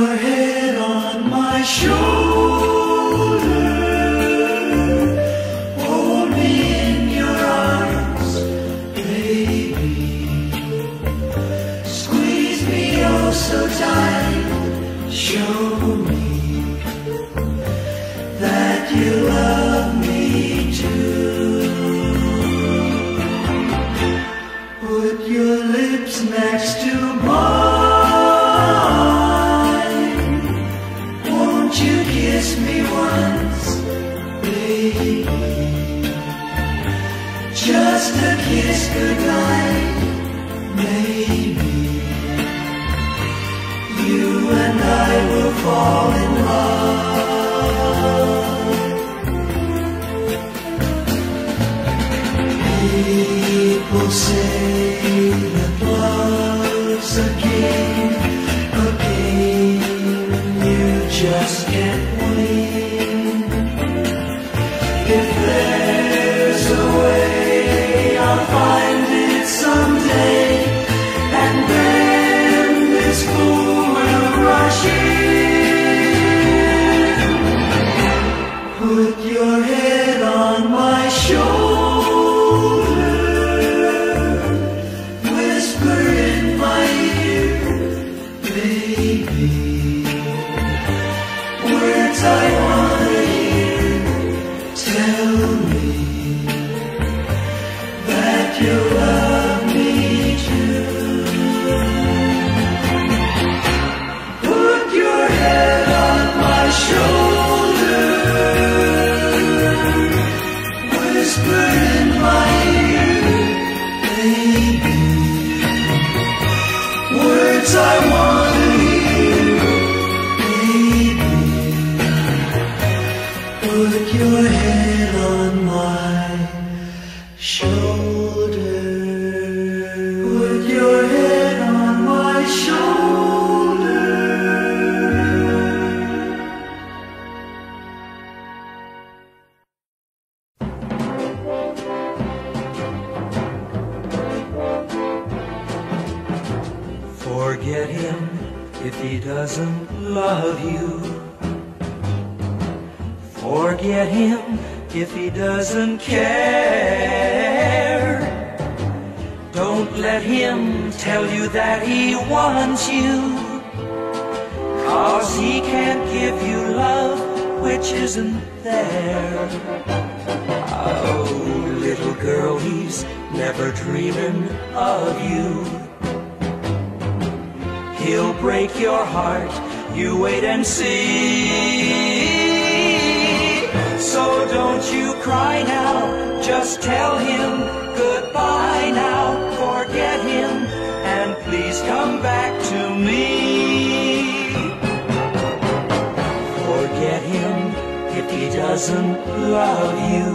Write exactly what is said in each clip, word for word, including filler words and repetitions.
your head on my shoulder, hold me in your arms, baby. Squeeze me oh so tight, show me that you love me too. Put your lips next to mine, won't you kiss me once, baby? Just a kiss goodnight, maybe you and I will fall in love. People say that love's a game, a game you just can't win. If there's a way, I'll find it someday, and then this fool will rush in. Put your head on my shoulder, whisper in my ear, baby, words I wanna hear. Tell me that you love me too. Put your head on my shoulder, whisper in my ear, baby, words I wanna hear, baby. Put your head on my shoulder. Put your head on my shoulder. Forget him if he doesn't love you. Forget him if he doesn't care. Don't let him tell you that he wants you, 'cause he can't give you love which isn't there. Oh, little girl, he's never dreaming of you. He'll break your heart, you wait and see. So don't you cry now, just tell him goodbye now. Forget him and please come back to me. Forget him if he doesn't love you.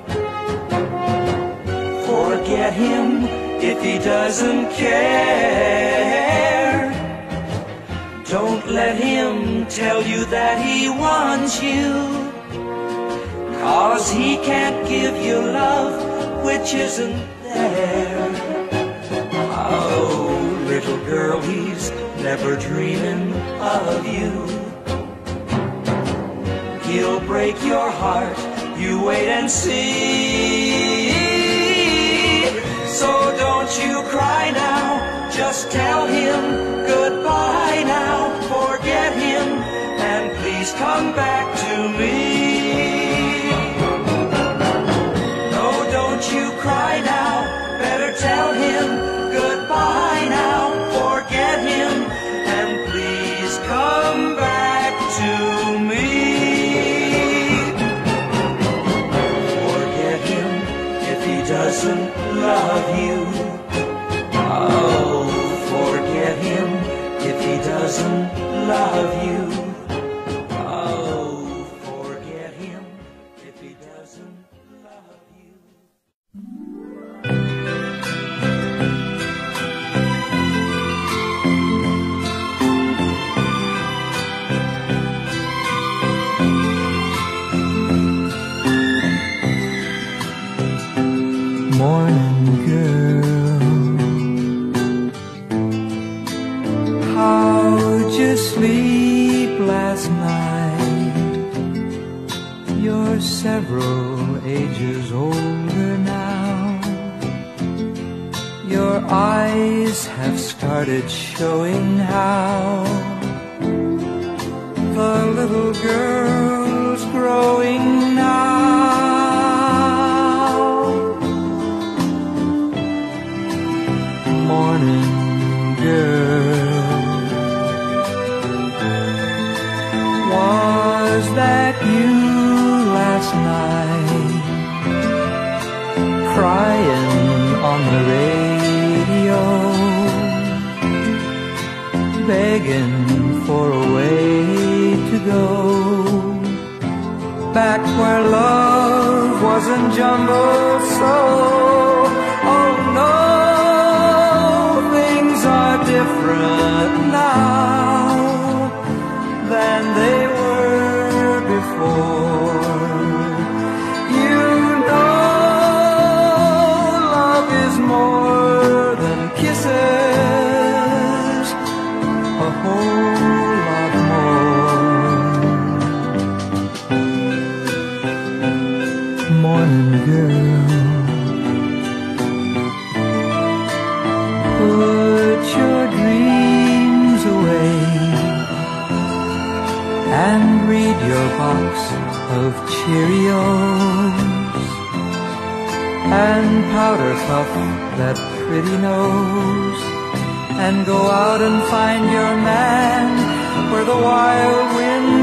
Forget him if he doesn't care. Don't let him tell you that he wants you, 'cause he can't give you love which isn't there. Oh, little girl, he's never dreaming of you. He'll break your heart, you wait and see. So don't you cry now, just tell him goodbye now. Forget him and please come back to me. No, don't you cry now, better tell him goodbye now. Forget him and please come back to me. Forget him if he doesn't love you. Oh, forget him if he doesn't love you. Oh, forget him if he doesn't love you. Morning girl, how would you sleep last night. You're several ages older now. Your eyes have started showing how the little girl's growing now. Morning girl, was that you last night, crying on the radio, begging for a way to go back where love wasn't jumbled so? Oh no, things are different now than they were before. You know love is more than kisses, a whole lot more. Morning girl, put your dreams away and read your box of Cheerios and powder puff that pretty nose, and go out and find your man where the wild wind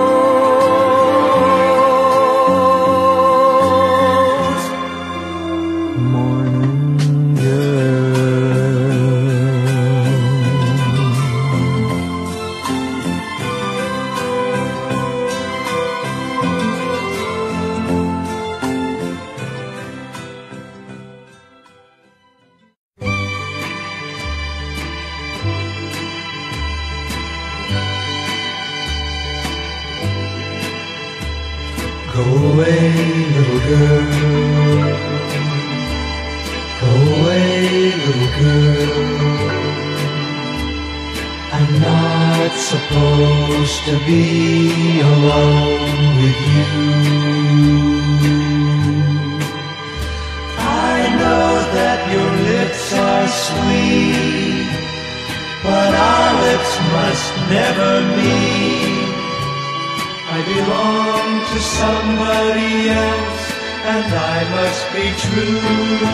blows. Morning girl, go away, little girl. Go away, little girl. I'm not supposed to be alone with you. I know that your lips are sweet, but our lips must never meet. I belong to somebody else, and I must be true.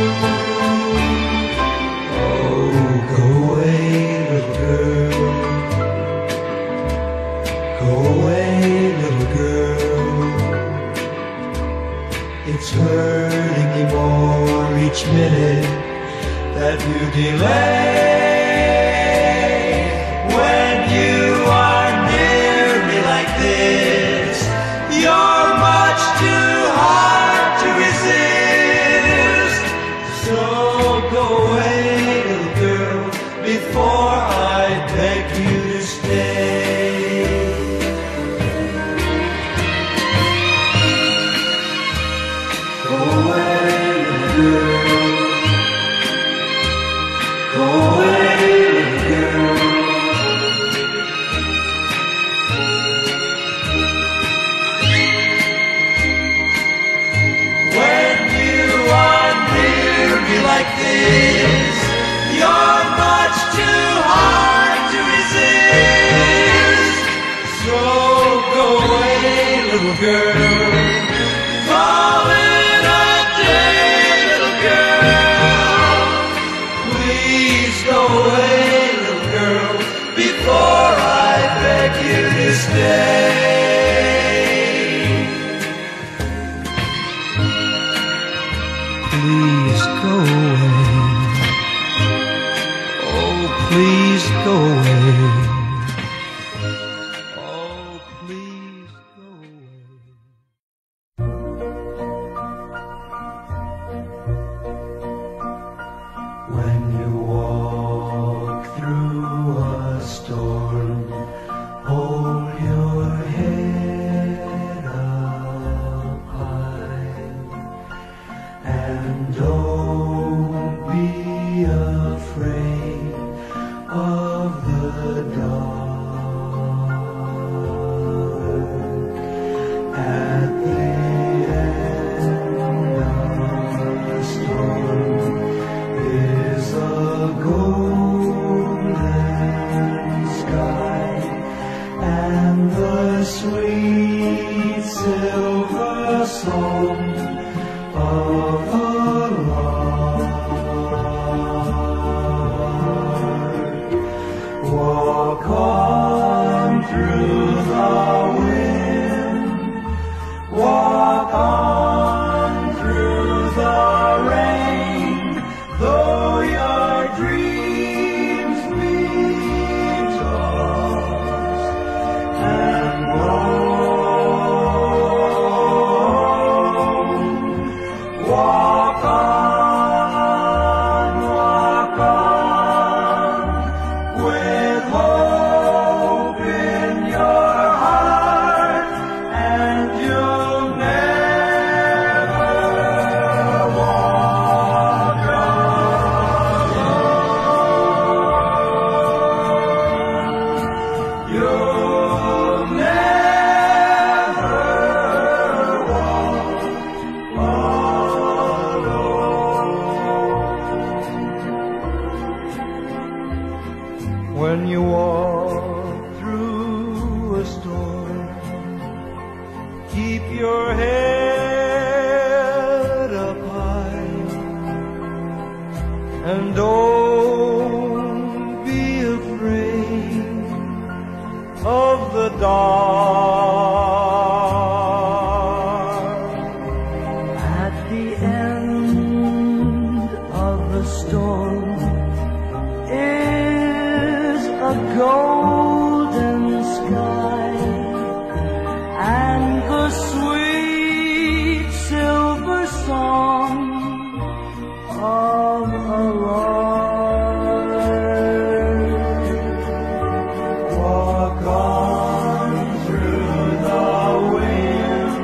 Oh, go away, little girl. Go away, little girl. It's hurting me more each minute that you delay. When you are near me like this, you're much too hard to resist. So go away, little girl, before I beg you to stay. Go away, little girl. Go away, little girl. Like this, you're much too hard to resist. So go away, little girl. Call it a day, little girl. Please go away, little girl, before I beg you to stay. Please go away. Oh, please go away. song of the lark. Walk on through the wind, walk on through the rain, though your dreams be tossed and blown. Walk on, walk on, with hope in your heart, and you'll never walk alone. You'll never walk alone. When you walk through a storm, keep your head up high, and don't be afraid of the dark. At the end of the storm is a golden sky, and the sweet silver song of a lark. Walk on through the wind,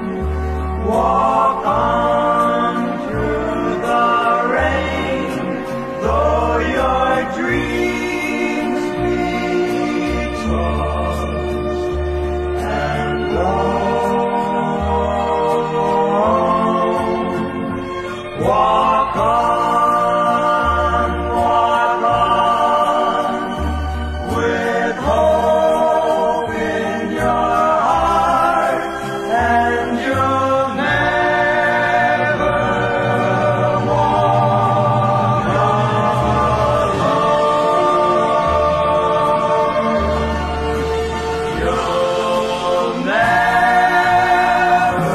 walk on through the rain, though your dreams be tossed and blown. Walk on, walk on, with hope in your heart, and you'll never walk alone. You'll never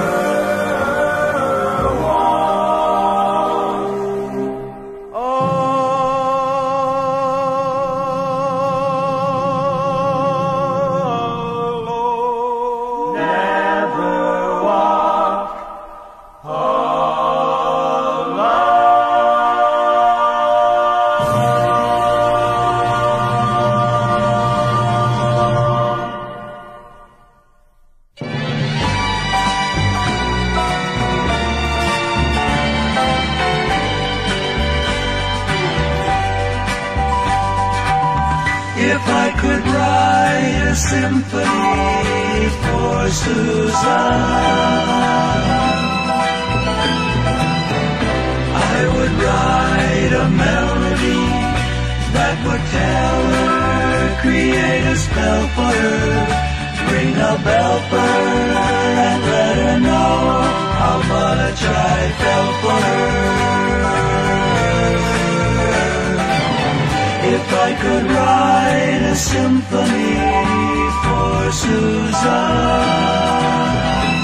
walk alone. Never walk If I could write a symphony for Suzanne, I would write a melody that would tell her, create a spell for her, ring a bell for her, and let her know how much I felt for her. If I could write a symphony for Suzanne,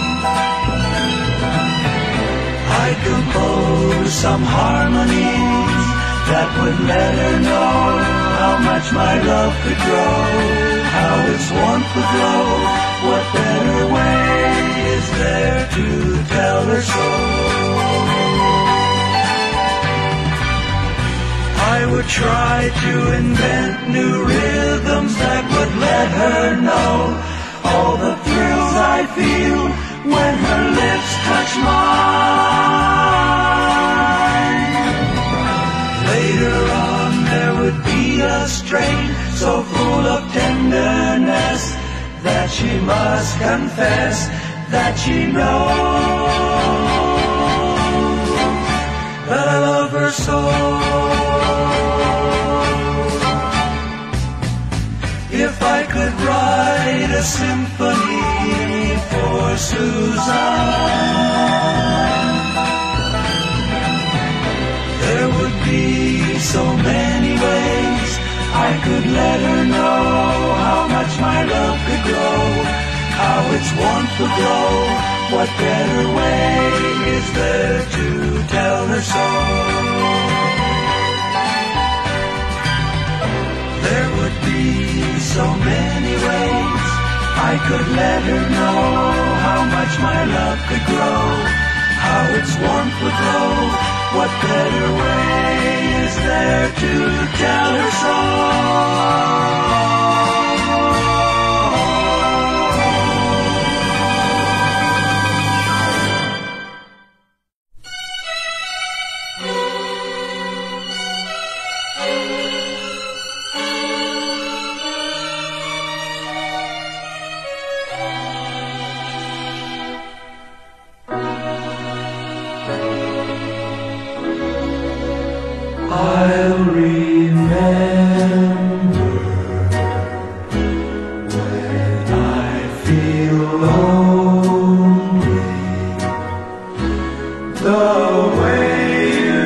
I'd compose some harmonies that would let her know how much my love could grow, how its warmth would glow. What better way is there to tell her so? I would try to invent new rhythms that would let her know all the thrills I feel when her lips touch mine. Later on there would be a strain so full of tenderness that she must confess that she knows that I love her so. If I could write a symphony for Suzanne, could let her know how much my love could grow, how its warmth would grow. What better way is there to tell her so? There would be so many ways I could let her know how much my love could grow, how its warmth would grow. What better way is there to tell her so? I'll remember when I feel lonely, the way you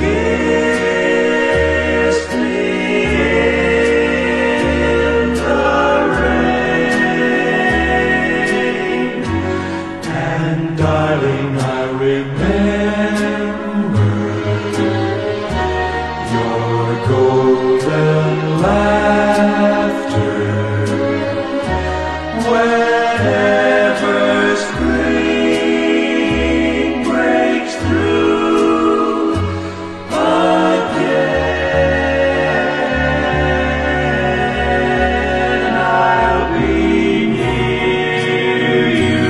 kissed me in the rain. And darling, I remember golden laughter whenever spring breaks through again. I'll be near you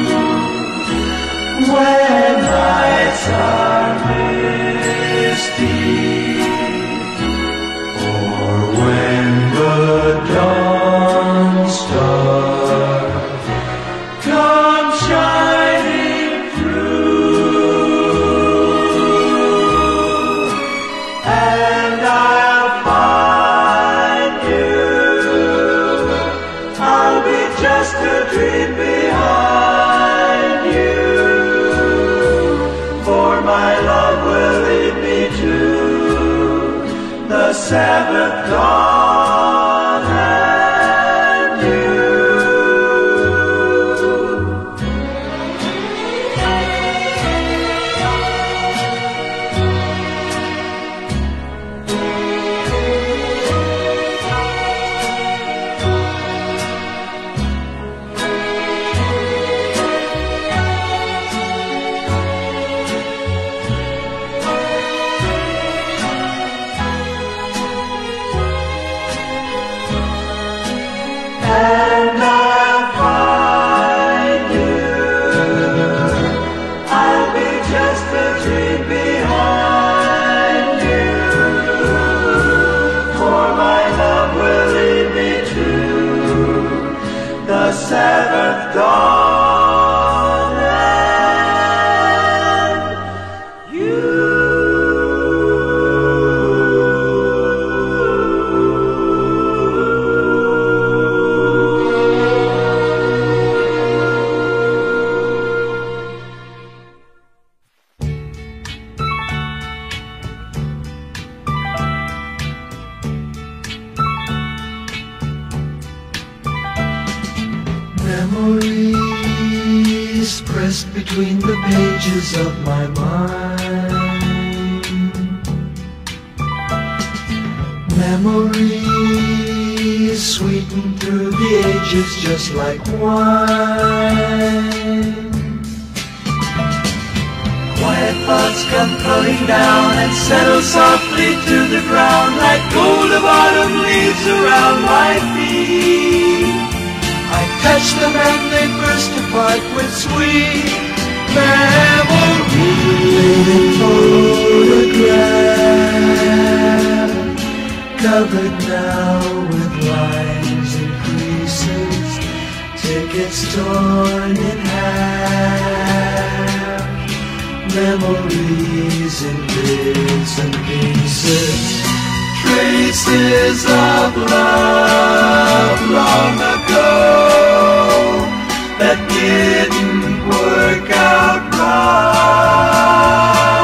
when nights are misty, when the dawn star comes shining through, and I'll find you. I'll be just a dream behind you, for my love will lead me to the seventh dawn and you. And I'll find you. I'll be just a dream behind you, for my love will lead me to the seventh dawn and you. Memories pressed between the pages of my mind. Memories sweetened through the ages just like wine. Quiet thoughts come floating down and settle softly to the ground like gold of autumn leaves around my feet. I touch them and they burst apart with sweet memories. Faded photograph, covered now with lines and creases, tickets torn in half, memories in bits and pieces, traces of love long ago that didn't work out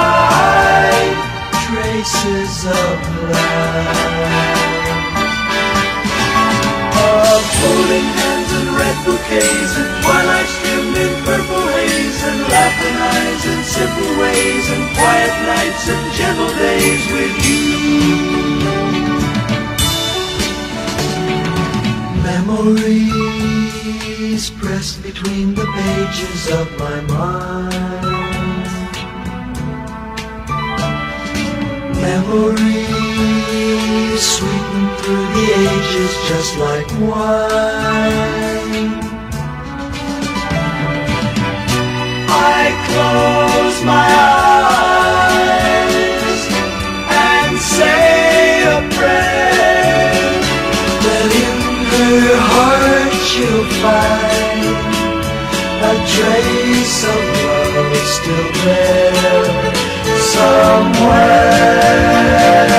right. Traces of love. bouquets and twilight streamed in purple haze, and laughing eyes and simple ways, and quiet nights and gentle days with you. Memories pressed between the pages of my mind. Memories sweetened through the ages just like wine. I close my eyes and say a prayer that in her heart she'll find a trace of love still there somewhere.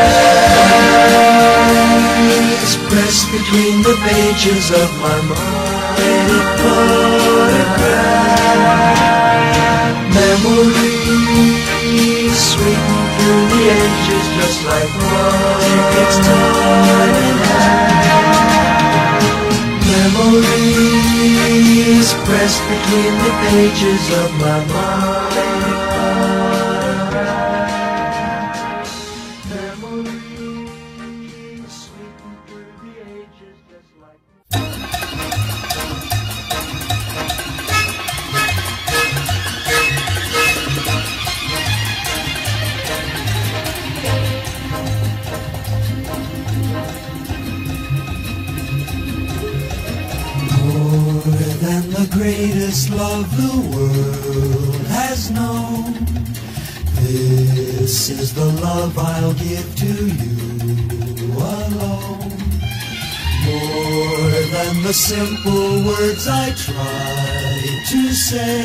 It's pressed between the pages of my mind. Photograph memories sweeping through the ages just like wine. It's torn in half. Memories pressed between the pages of my mind. Memories sweeping through the ages just like than the greatest love the world has known. This is the love I'll give to you alone. More than the simple words I try to say,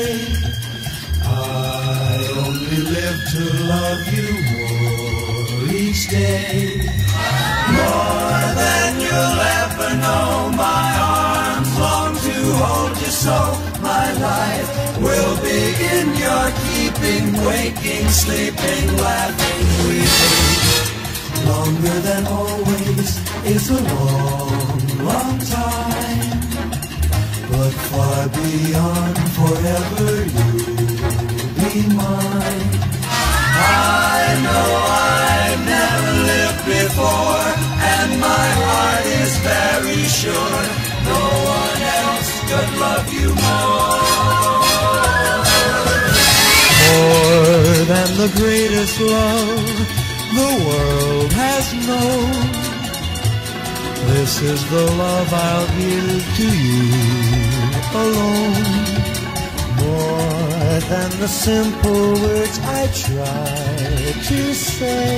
I only live to love you more each day. More than you'll ever know, my arms long to hold you so. My life will be in your keeping, waking, sleeping, laughing, weeping. Longer than always is a long, long time, but far beyond forever you'll be mine. I know I've never lived before, and my heart is very sure no one else could love you more. More than the greatest love the world has known. This is the love I'll give to you alone. More than the simple words I try to say,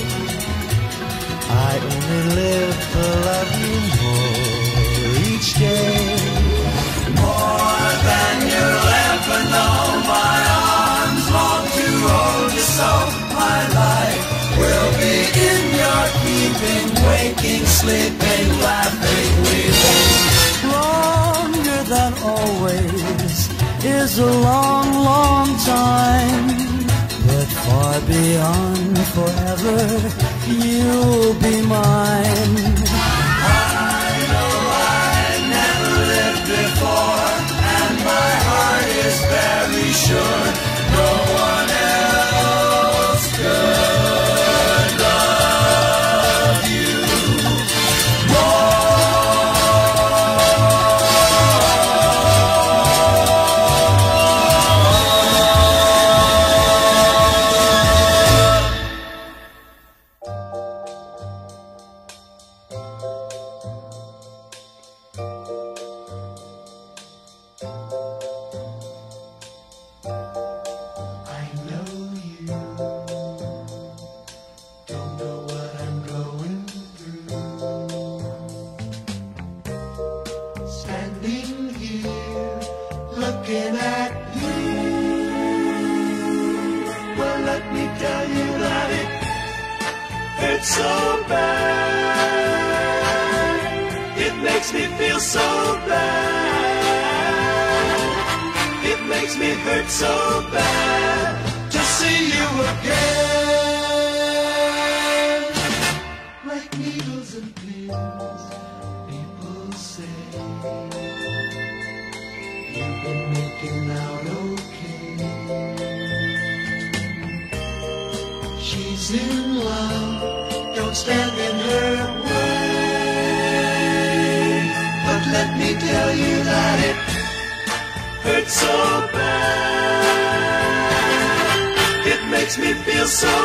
I only live to love you more each day. More than you'll ever know, my arms long to hold you so. My life will be in your keeping, waking, sleeping, laughing, weeping. Longer than always is a long, long time, but far beyond forever you'll be mine. I know I never lived before, and my heart is very sure no one else could love you looking at you. Well, let me tell you that it hurts so bad. It makes me feel so bad. It makes me hurt so bad to see you again. Like needles and pins, people say. me tell you that it hurts so bad. It makes me feel so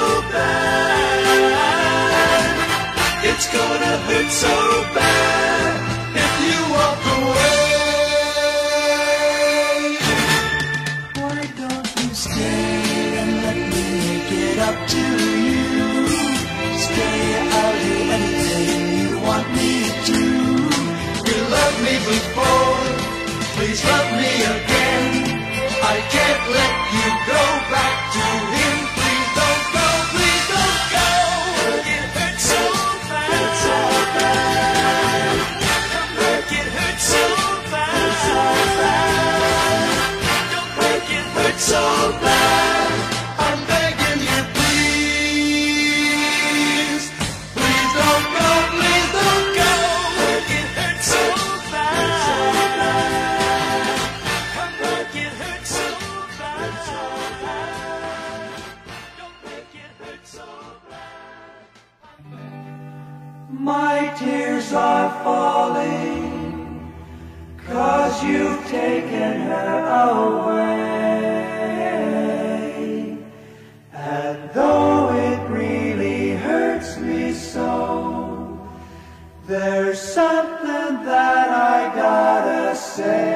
bad. It's gonna hurt so bad if you walk away. Why don't you stay and let me make it up to you? Stay, I'll do anything you want me to. You loved me before, please love me again. I can't let you go back to him. Please don't go, please don't go. It hurts so bad, so bad. Don't make it hurt so bad, so bad. Don't make it hurt so bad. I'm begging you, please. Please don't go, please don't go. It hurts so bad, so bad. Don't make it hurt so bad, so bad. Don't make it hurt so bad. My tears are falling, 'cause you've taken her away. And though it really hurts me so, there's something that I gotta say.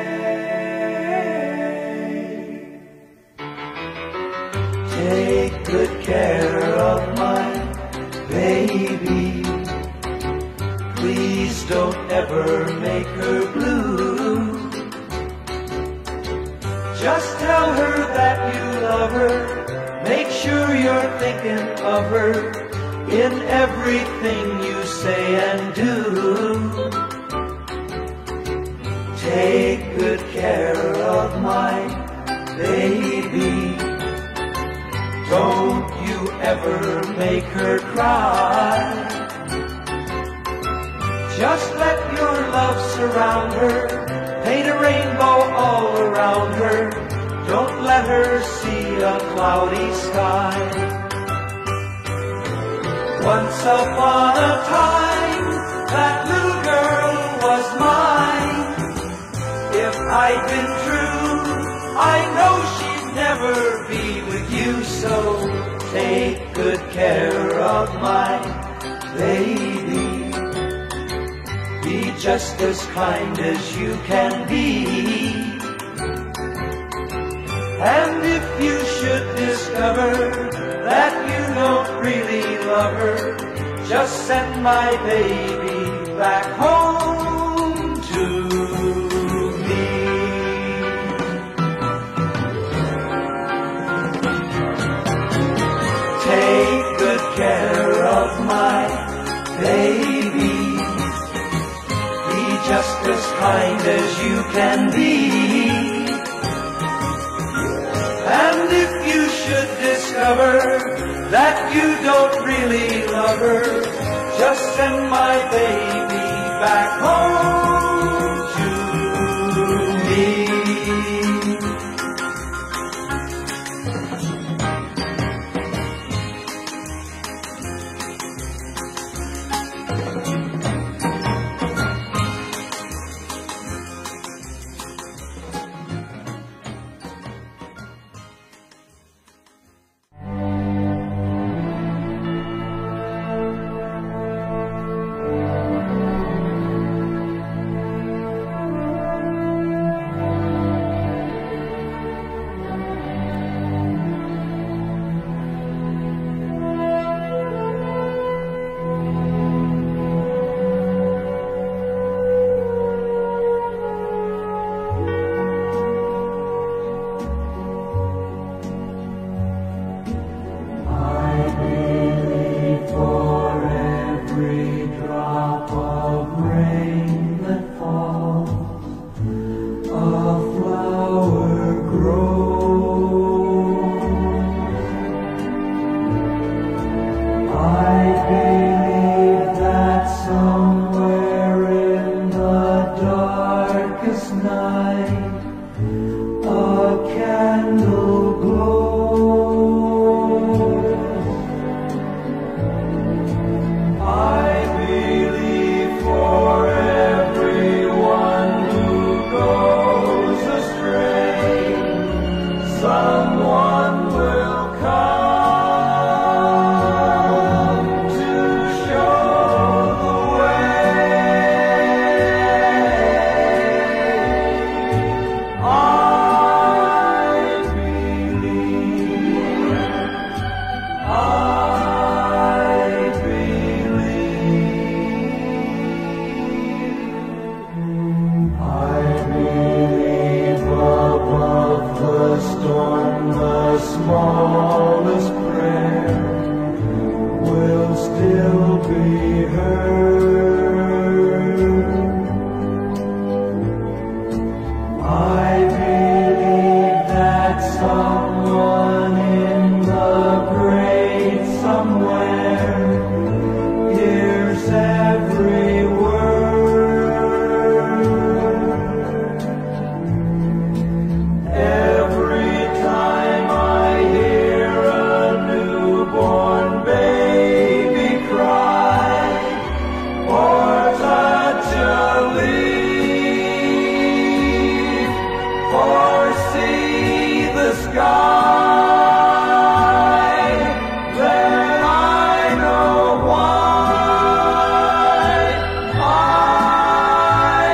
Take good care of my baby. Please don't ever make her blue. Just tell her that you love her. Make sure you're thinking of her in everything you say and do. Take good care of my baby. Don't you ever make her cry. Just let your love surround her. Paint a rainbow all around her. Don't let her see a cloudy sky. Once upon a time, that little girl was mine. If I'd been true, I know she'd never be with you. So take good care of my baby. Be just as kind as you can be. And if you should discover that you don't really love her, just send my baby back home to me. Take good care of my baby. Be just as kind as you can be. And if you should discover that you don't really love her, just send my baby back home to me. For everyone smallest prayer will still be heard. I believe that someone in the great somewhere hears every word. Every time I hear a newborn baby cry, or touch a leaf, or see the sky, then I know why I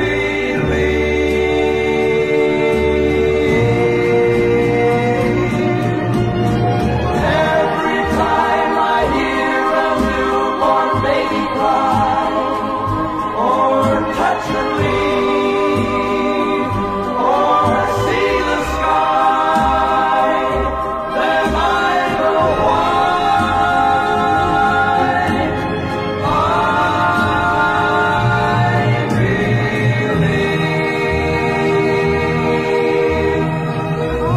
believe. Every time I hear a newborn baby cry, or touch a leaf, or see the sky, then I know why I believe. I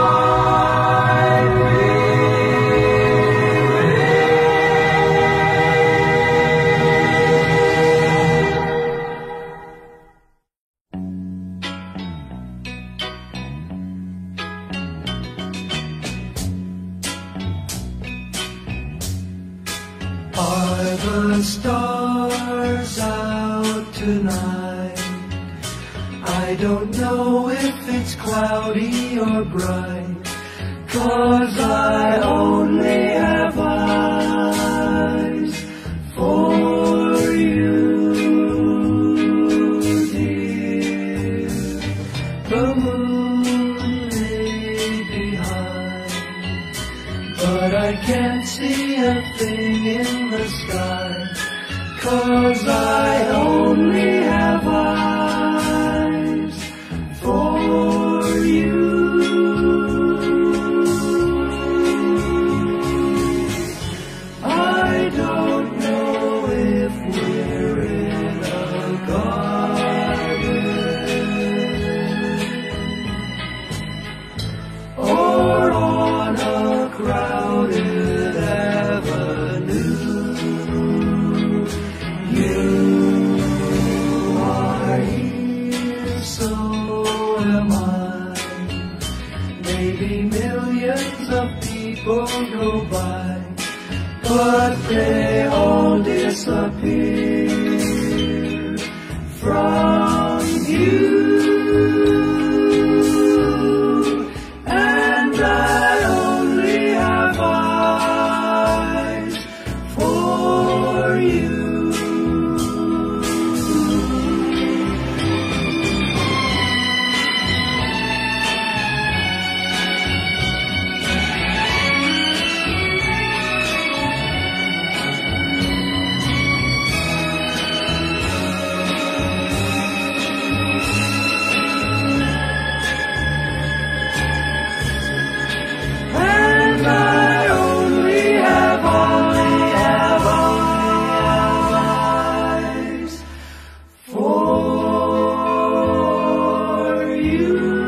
Are the stars out tonight? I don't know if it's cloudy or bright, 'cause I only have eyes for you, dear. The moon lay behind, but I can't see a thing in the sky, 'cause I only have eyes for you. I don't know if we're in a garden or on a crowded avenue. You are here, so am I. Maybe millions of people go by, but they all disappear from you. And I only have eyes for you. And I only have, only have, eyes for you.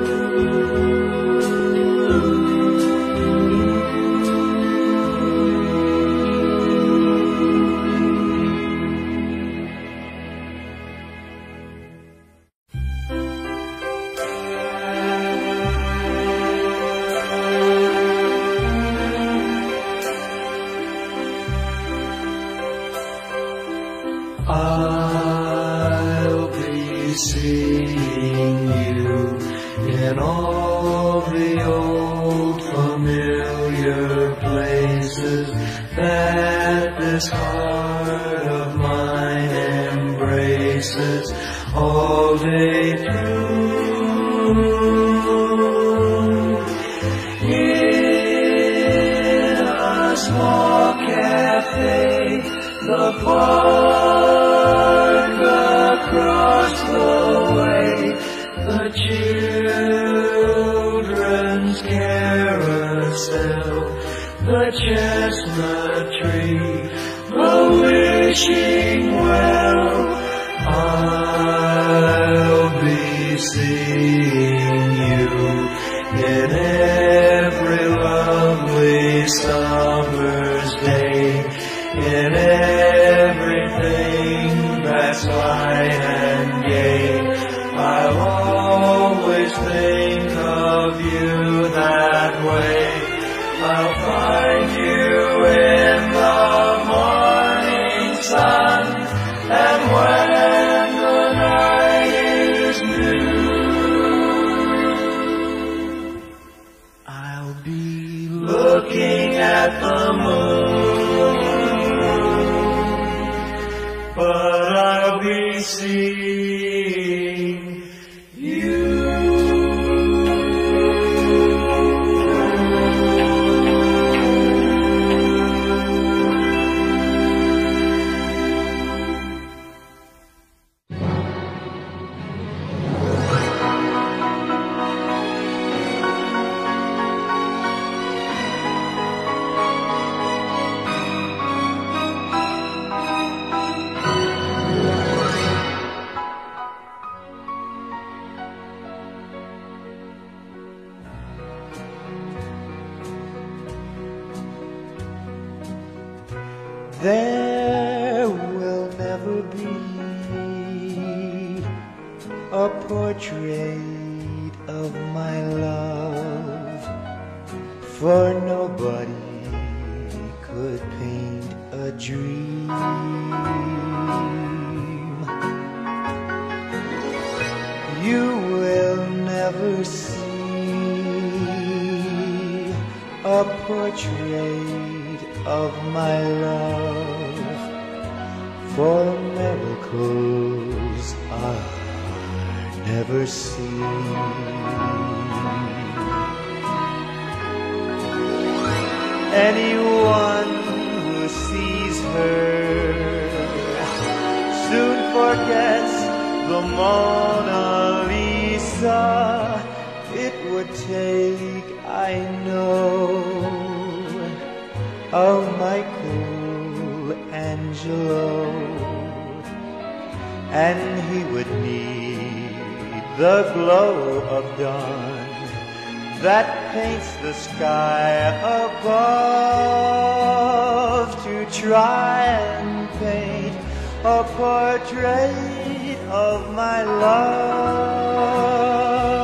I'll be seeing you in all the old familiar places that this heart of mine embraces all day through. In a small cafe, the park across the way, the children's carol still, the chestnut tree, the wishing well. I'll be seeing you in every lovely summer's day, in everything that's light and gay. I'll always think of you that way. I'll find you in the morning sun, and when the night is new, I'll be looking at the moon, but I'll be seeing you. There will never be a portrait of my love, for nobody could paint a dream. You will never see a portrait of my love, for miracles are never seen. Anyone who sees her soon forgets the Mona Lisa. It would take, I know, a Michelangelo, and he would need the glow of dawn that paints the sky above to try and paint a portrait of my love.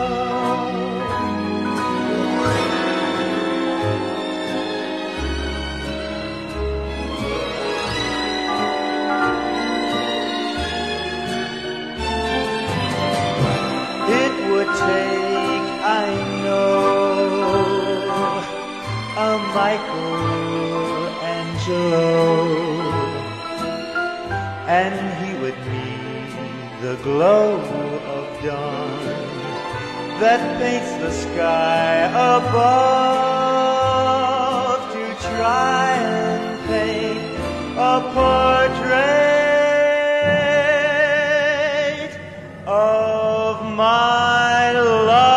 Take, I know, a Michelangelo, and he would need the glow of dawn that paints the sky above to try and paint a portrait of my love.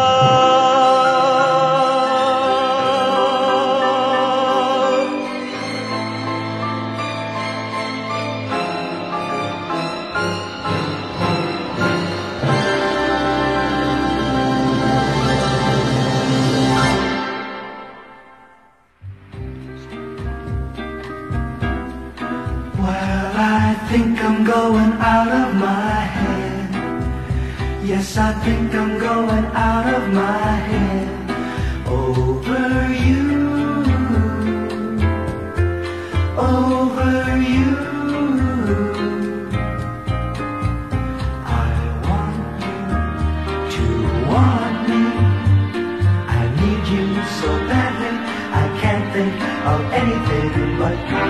Well, I think I'm going out of my head. Yes, I think I'm going out of my head over you, over you. I want you to want me. I need you so badly. I can't think of anything but you.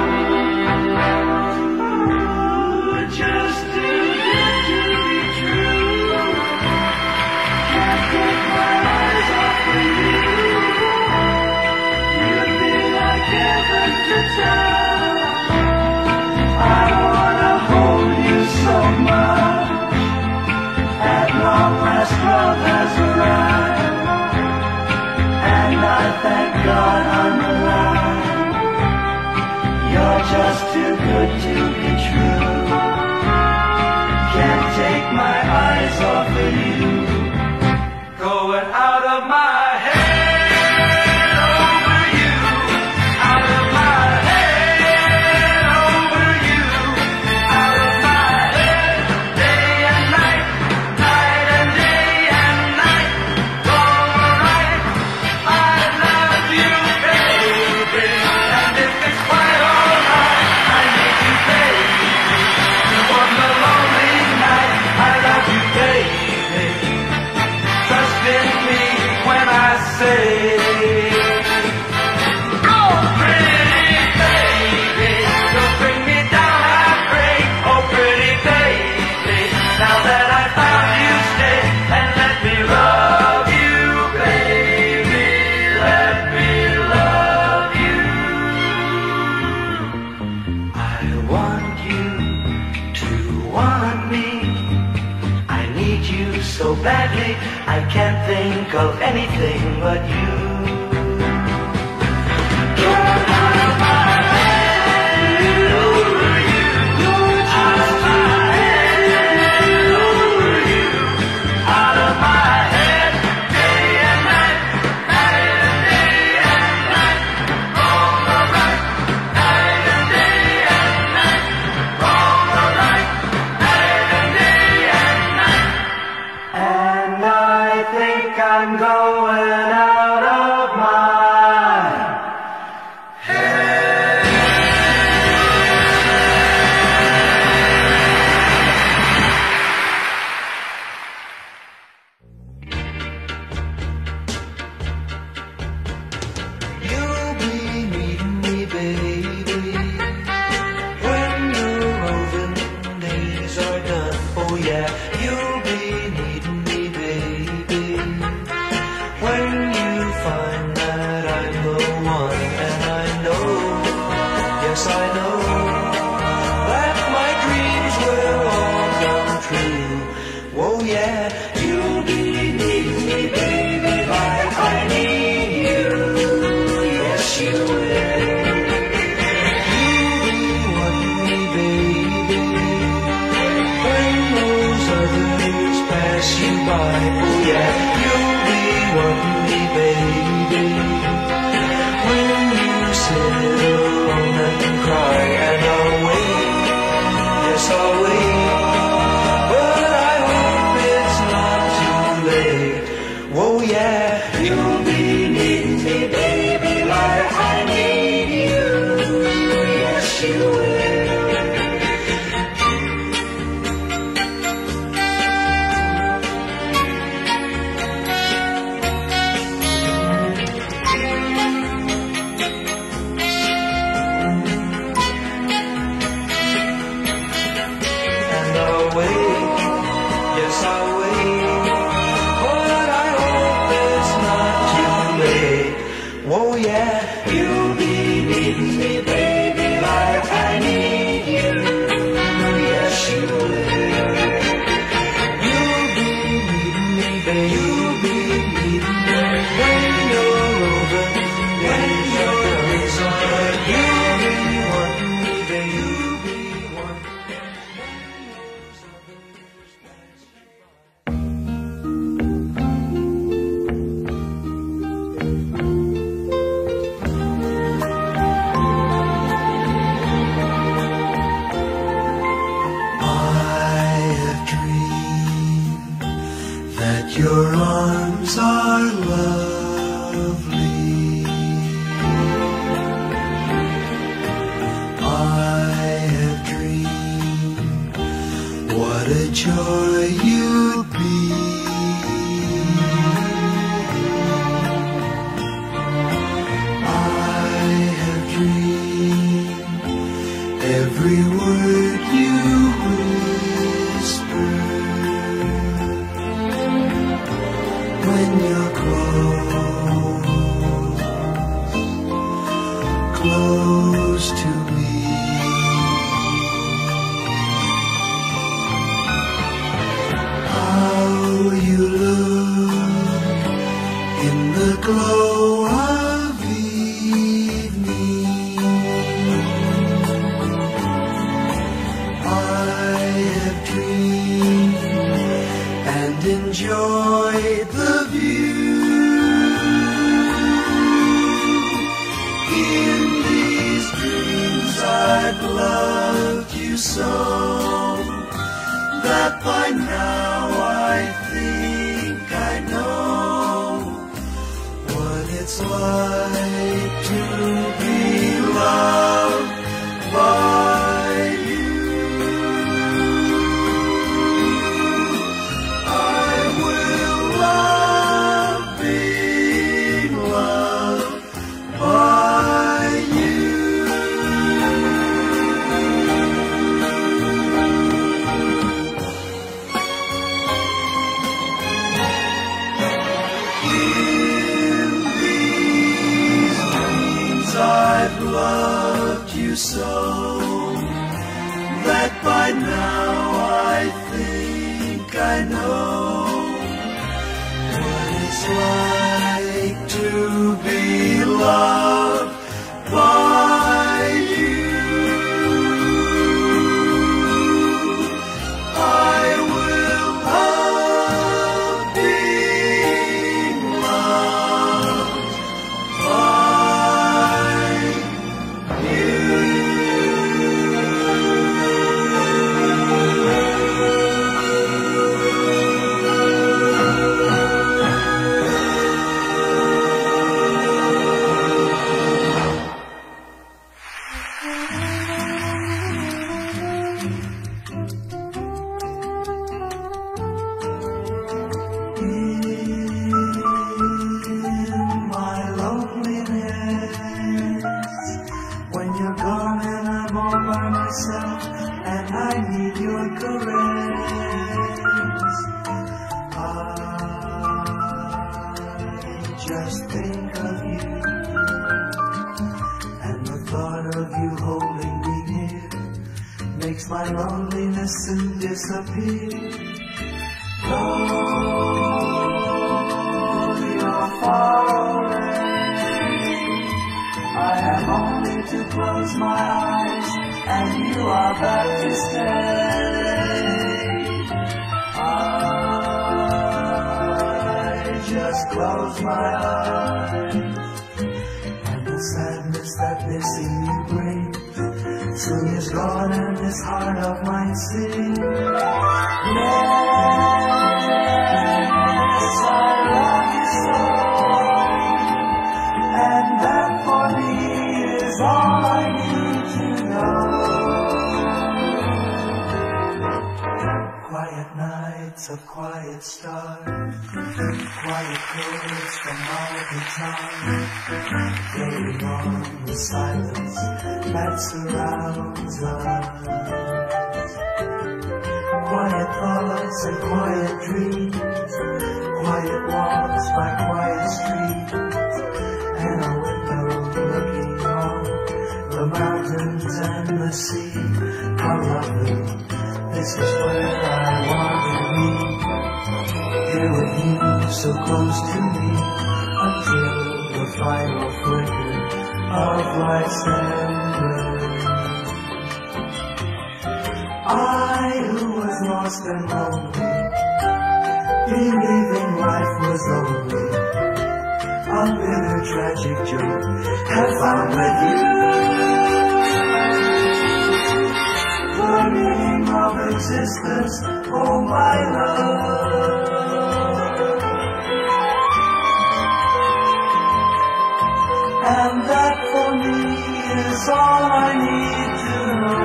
Just too good to be true. Can't take my eyes off of you. You'd be like heaven to touch. baby. Oh, pretty baby, don't bring me down, I pray. Oh, pretty baby, now that I found you, stay and let me love you, baby. Let me love you. I want you to want me. I need you so badly, I can't think of anything but you. You're out of my head, over you. You're out of my head, over you. Out of my head, day and night, night and day and night. Wrong or right, night and day and night. Wrong or right, night and day and night. And I think I'm going out of my head. You'll be needing me, baby, when your roving days are done. Oh yeah, you'll be needing me, baby, when you find that I'm the one. And I know, yes I know, that my dreams will all come true. Oh yeah, you'll be needing me, baby, like I need you. Yes you will. You'll be wanting me, baby, when those others pass you by. Oh yeah, you'll be wanting me, baby, when you sit alone and cry. And I'll wait, yes I'll wait, but I hope it's not too late. Oh yeah, you'll be needing me, baby, like I need you. Yes you will. And I'll wait, yes I'll wait, but I hope it's not too late. Oh yeah, you'll be needing me, baby, like I need you. Yes you will. You'll be needing me, baby. You'll be needing me when you're over, when your days are done. You'll be wanting me, baby. You'll be wanting me when those others pass you by. I have dreamed that your arms are lovely. I have dreamed what a joy you'd be. I have dreamed every word you whisper when you're close, close to me. How you look in the glow of evening. I have dreamed and enjoyed the view. In these dreams I've loved you so that by now I think I know what it's like to be loved by you. I will love, be loved you so that by now I think I know what it's like to be loved by you. I will love being loved by you. Just think of you, and the thought of you holding me near makes my loneliness soon disappear. Though you're far away, I have only to close my eyes, and you are back to stay. Just close my eyes, and the sadness that missing you brings soon is gone, and this heart of mine sings. Yes, I love you so, and that for me is all I need to know. Quiet nights of quiet stars, quiet chords from all the time, floating on the silence that surrounds us. Quiet thoughts and quiet dreams, quiet walks by quiet streets, and a window looking on the mountains and the sea. How lovely, this is where I want to be. Here with you, so close to me, until the final flicker of life's ember. I, who was lost and lonely, believing life was only a bitter tragic joke, have found with you the meaning of existence, oh my love. And that for me is all I need to know.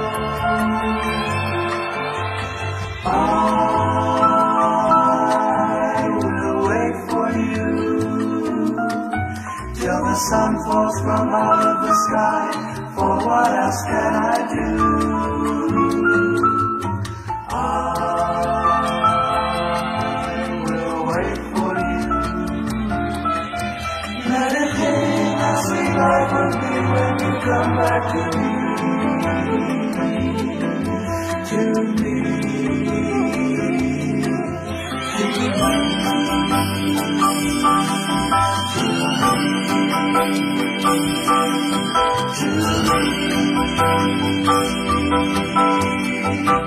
I will wait for you till the sun falls from out of the sky, for what else can I do? I will wait for you. Let it be as sweet life will be when you come back to me, to me, to me, to me.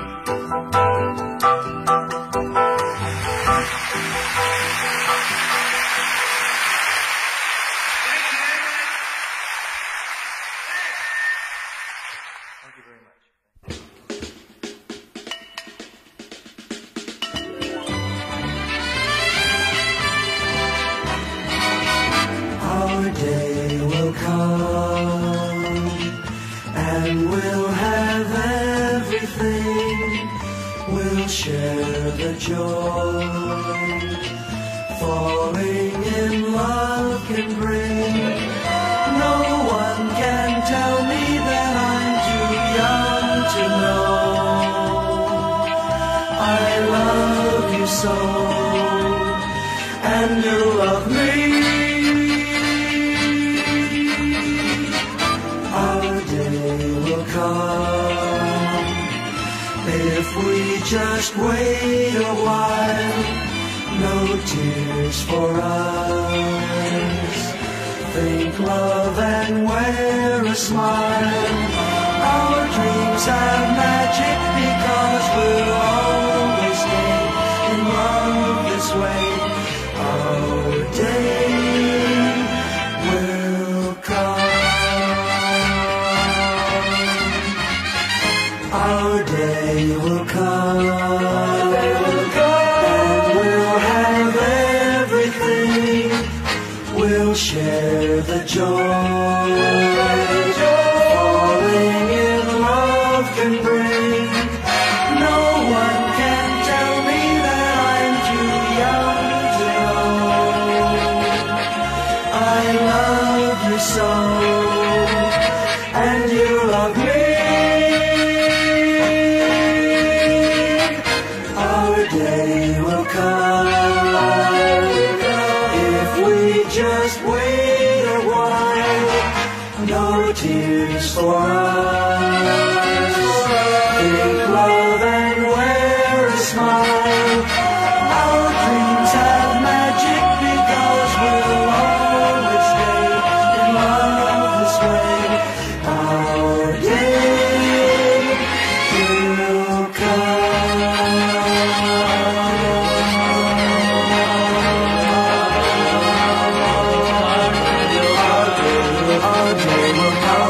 Our day will come, and we'll have everything. We'll share the joy falling in love can bring. No one can tell me that I'm too young to know. I love you so, and you love me. just wait a while, no tears for us. Think love and wear a smile. Our dreams have magic because we'll always stay in love this way. Our day will come. Our day will come. And we'll have everything. We'll share the joy. Falling in love can bring. No one can tell me that I'm too young to know. I love you so, and you love me. Our day will come if we just wait a while. No tears for us. Think love and wear a smile. Our dreams have magic because we'll always stay in love this way. Our day will come. Our day will come.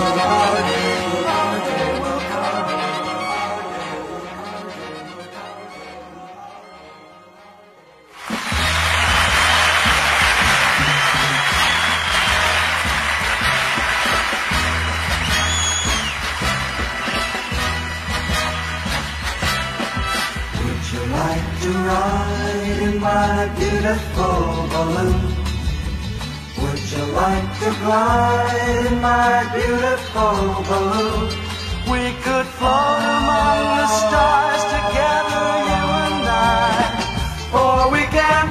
Would you like to ride in my beautiful balloon? Would you like to glide in my beautiful balloon? We could float among the stars together, you and I, or we can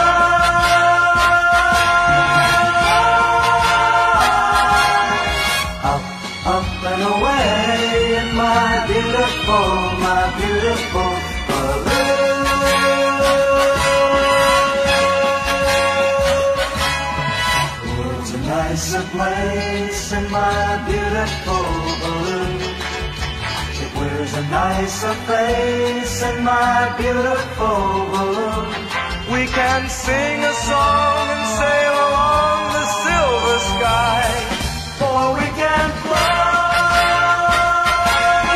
fly up, up and away in my beautiful, my beautiful balloon. World's a nicer place in my beautiful balloon. It wears a nicer face in my beautiful balloon. We can sing a song and sail along the silver sky, or we can fly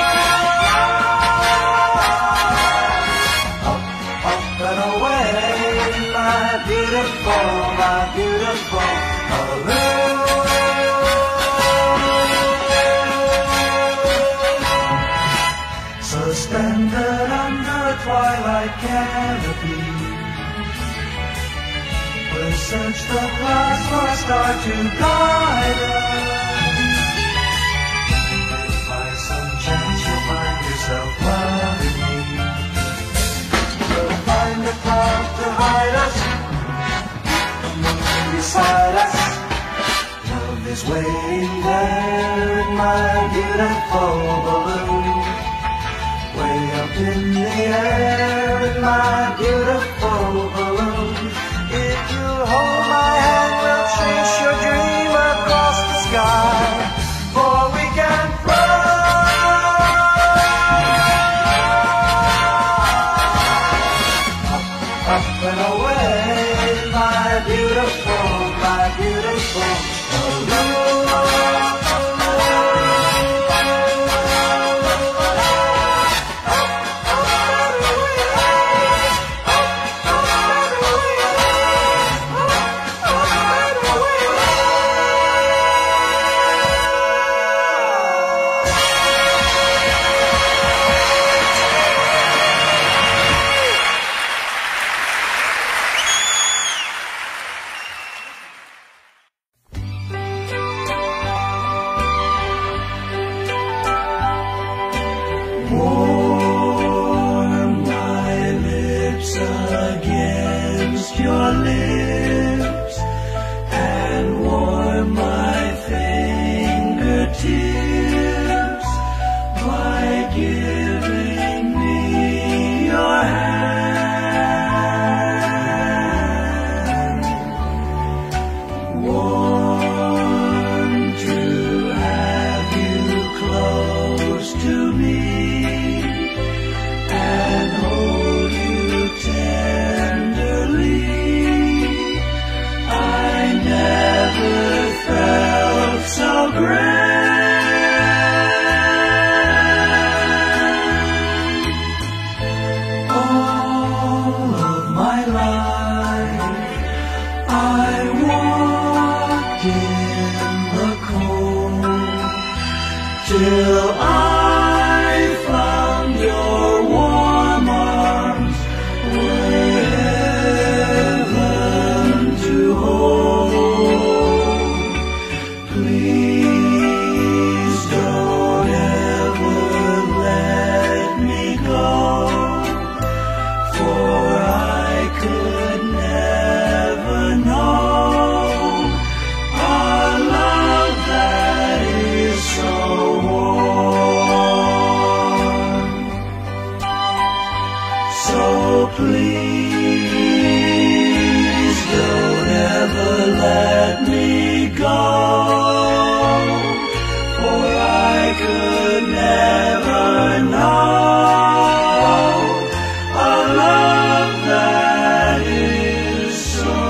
up, up and away in my beautiful, my beautiful balloon. Suspended under a twilight canopy, we'll search the clouds for a star to guide us. If by some chance you'll find yourself loving me, we'll find a cloud to hide us, a moon beside us. Love is waiting there in my beautiful balloon. Way up in the air in my beautiful balloon. If you hold my hand, we'll chase your dream across the sky, for we can fly up, up and away in my beautiful, my beautiful balloon. Warm my lips against your lips, and warm my fingertips by giving me I walked in the cold till I found your warm arms were heaven to hold. Please don't ever let me go, for I could never know a love that is so warm. So please don't ever let me go, for I could never know a love that is so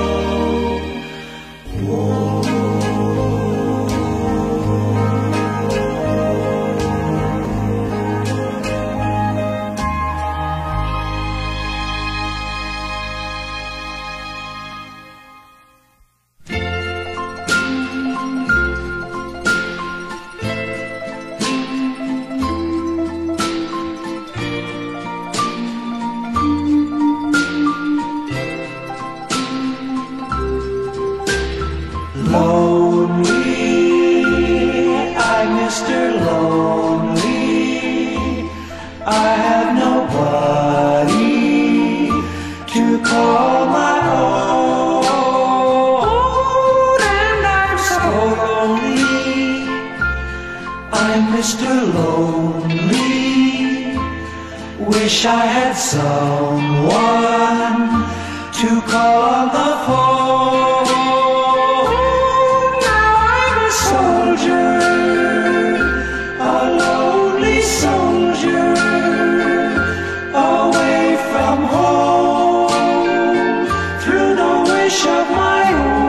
warm. Lonely, I'm Mister Lonely. I have nobody to call my own, and I'm so lonely. I'm Mister Lonely. Wish I had someone to call on the phone. Now I'm a soldier, a lonely soldier, away from home, through no wish of my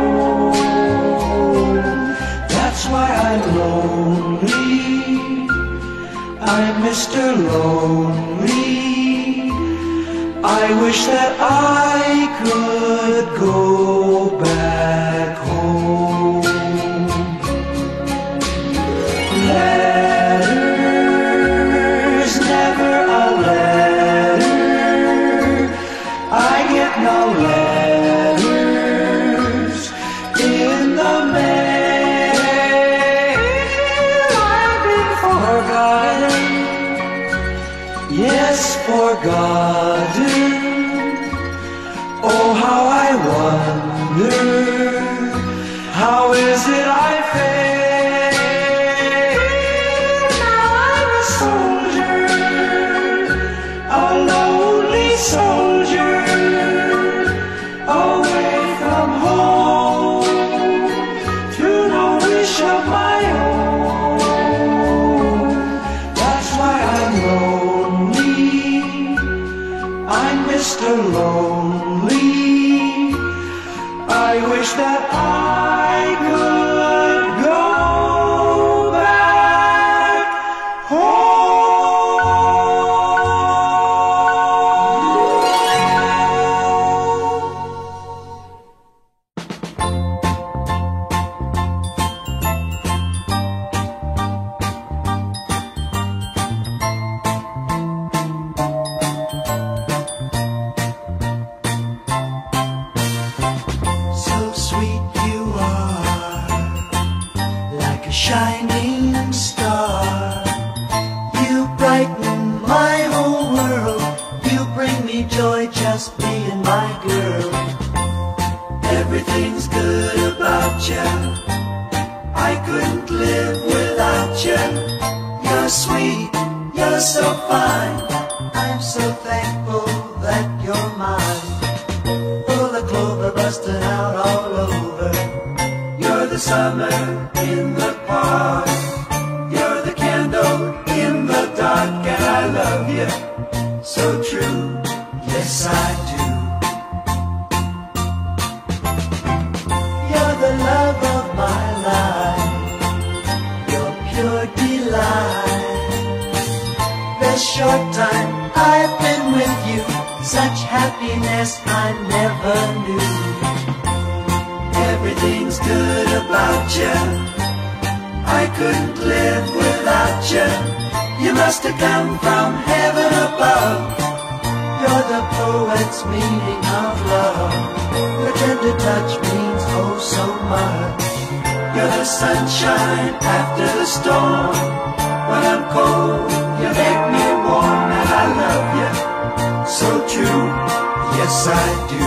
own. That's why I'm lonely. I'm Mister Lonely. I wish that I could go back home. Letters, never a letter. I get no letters in the mail. I've been forgotten, yes, forgotten. Oh, how I wonder, how is it I fail? Now I'm a soldier, a lonely soldier, away from home, through no wish of my own. That's why I'm lonely. I'm Mister Lonely. I wish that I could go back shining star. You brighten my whole world. You bring me joy just being my girl. Everything's good about you. I couldn't live without you. You're sweet, you're so fine. I'm so thankful that you're mine. Full of clover busting out all over. You're the summer in the park. You're the candle in the dark, and I love you so true. Yes, I do. You're the love of my life. You're pure delight. This short time I've been with you, such happiness I never knew. you. I couldn't live without you. You must have come from heaven above. You're the poet's meaning of love. Your tender touch means oh so much. You're the sunshine after the storm. When I'm cold, you make me warm. And I love you so true, yes I do.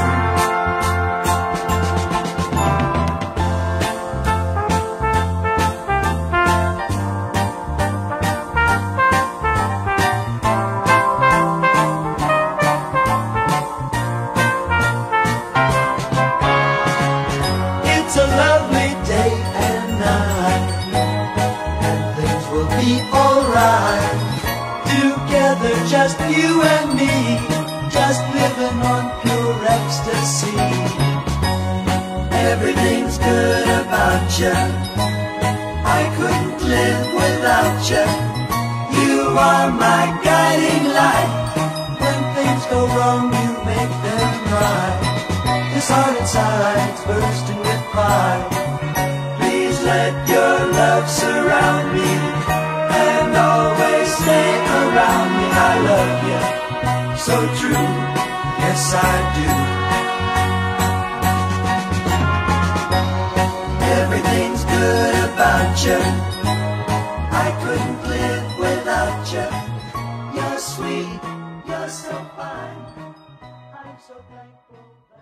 It's a lovely day and night, and things will be alright. Together, just you and me, just living on pure ecstasy. Everything's good about you. I couldn't live without you. You are my guiding light. When things go wrong, you make them right. This heart inside's bursting with pride. Please let your love surround me and always stay around me. I love you so true, yes I do. Everything's good about you. I couldn't live without you. You're sweet, you're so fine. I'm so thankful.